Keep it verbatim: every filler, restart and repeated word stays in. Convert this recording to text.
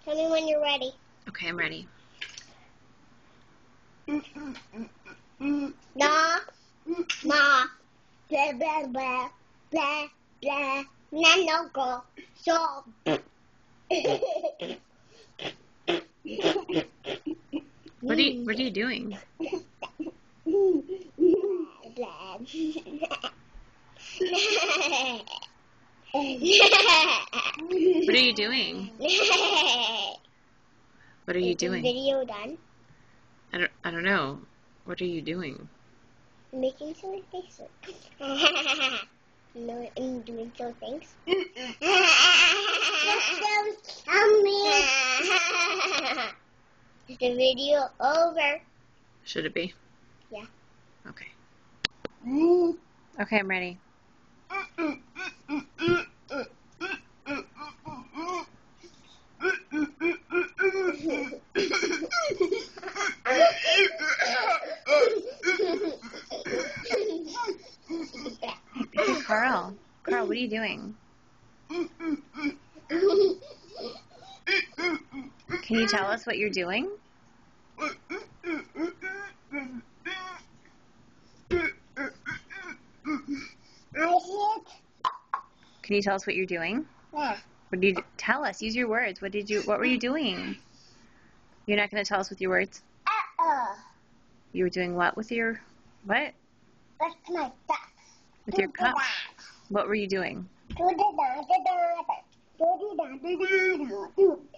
Tell me when you're ready. Okay, I'm ready. Na, ma, blah, blah, blah, blah, blah, na, no, go, so. What are you, what are you doing? Blah. What are you doing? What are you Is the doing? video done? I don't, I don't know. What are you doing? Making silly faces. No, I'm doing silly things. Is the video over? Should it be? Yeah. Okay. Okay, I'm ready. Hey, Carl. Carl, what are you doing? Can you tell us what you're doing? Can you tell us what you're doing? Yeah. What did you tell us? Use your words. What did you? What were you doing? You're not going to tell us with your words. Uh-uh. You were doing what with your what? That's my duck. With your cup? What were you doing? Do the da da da da. Do the da da da da.